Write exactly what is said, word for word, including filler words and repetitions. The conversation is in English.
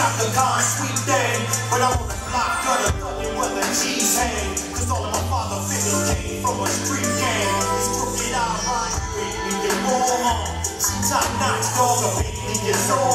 Chaka Khan, sweet thing. But I'm on the block, gonna throw it where the cheese hang. Cause all of my father figures came from a street gang. It's crooked out, right? Baby, you're more on. She top notch, dog, a baby, you're so